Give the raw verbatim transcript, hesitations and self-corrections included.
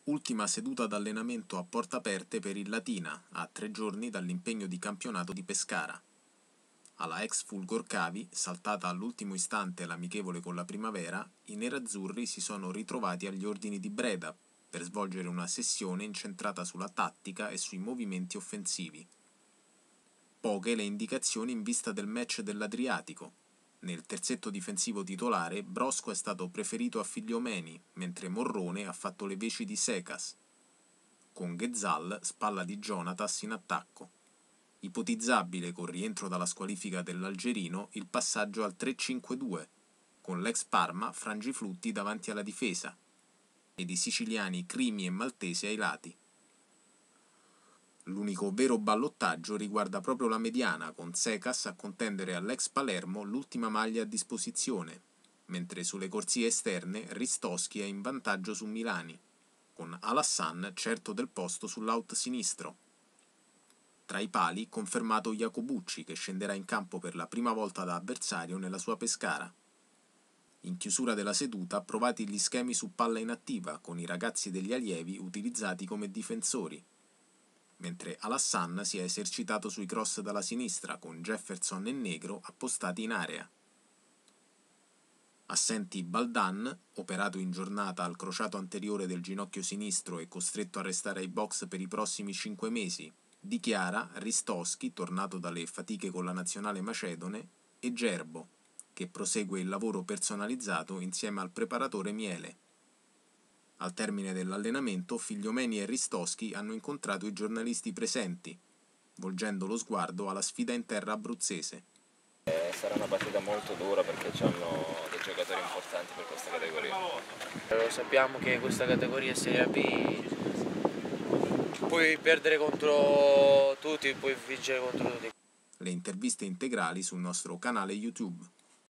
Ultima seduta d'allenamento a porte aperte per il Latina, a tre giorni dall'impegno di campionato di Pescara. Alla ex Fulgor Cavi, saltata all'ultimo istante l'amichevole con la Primavera, i nerazzurri si sono ritrovati agli ordini di Breda per svolgere una sessione incentrata sulla tattica e sui movimenti offensivi. Poche le indicazioni in vista del match dell'Adriatico. Nel terzetto difensivo titolare Brosco è stato preferito a Figliomeni, mentre Morrone ha fatto le veci di Secas, con Ghezzal spalla di Jonatas in attacco. Ipotizzabile, col rientro dalla squalifica dell'Algerino, il passaggio al tre cinque due, con l'ex Parma Frangiflutti davanti alla difesa ed i siciliani Crimi e Maltese ai lati. L'unico vero ballottaggio riguarda proprio la mediana, con Secas a contendere all'ex Palermo l'ultima maglia a disposizione, mentre sulle corsie esterne Ristoschi è in vantaggio su Milani, con Alassan certo del posto sull'out sinistro. Tra i pali confermato Jacobucci, che scenderà in campo per la prima volta da avversario nella sua Pescara. In chiusura della seduta provati gli schemi su palla inattiva, con i ragazzi degli allievi utilizzati come difensori, mentre Alassan si è esercitato sui cross dalla sinistra, con Jefferson e Negro appostati in area. Assenti Baldan, operato in giornata al crociato anteriore del ginocchio sinistro e costretto a restare ai box per i prossimi cinque mesi, Dichiara, Ristoschi, tornato dalle fatiche con la nazionale macedone, e Gerbo, che prosegue il lavoro personalizzato insieme al preparatore Miele. Al termine dell'allenamento, Figliomeni e Ristoschi hanno incontrato i giornalisti presenti, volgendo lo sguardo alla sfida in terra abruzzese. Eh, sarà una partita molto dura perché hanno dei giocatori importanti per questa categoria. Lo sappiamo che questa categoria è Serie B, puoi perdere contro tutti, puoi vincere contro tutti. Le interviste integrali sul nostro canale YouTube.